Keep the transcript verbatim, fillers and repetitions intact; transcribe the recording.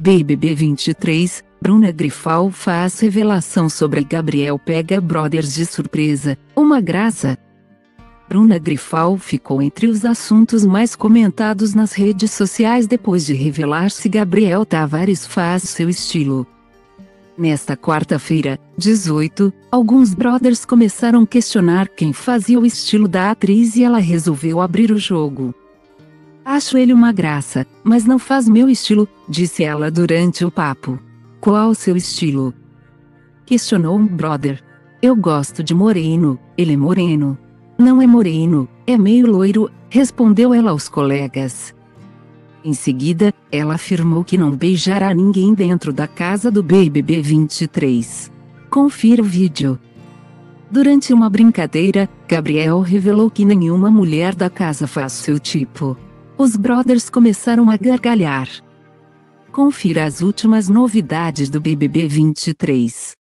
B B B vinte e três, Bruna Grifal faz revelação sobre Gabriel pega brothers de surpresa, uma graça. Bruna Grifal ficou entre os assuntos mais comentados nas redes sociais depois de revelar se Gabriel Tavares faz seu estilo. Nesta quarta-feira, dezoito, alguns brothers começaram a questionar quem fazia o estilo da atriz e ela resolveu abrir o jogo. "Acho ele uma graça, mas não faz meu estilo", disse ela durante o papo. "Qual seu estilo?", questionou um brother. "Eu gosto de moreno, ele é moreno." "Não é moreno, é meio loiro", respondeu ela aos colegas. Em seguida, ela afirmou que não beijará ninguém dentro da casa do B B B vinte e três. Confira o vídeo. Durante uma brincadeira, Gabriel revelou que nenhuma mulher da casa faz seu tipo. Os brothers começaram a gargalhar. Confira as últimas novidades do B B B vinte e três.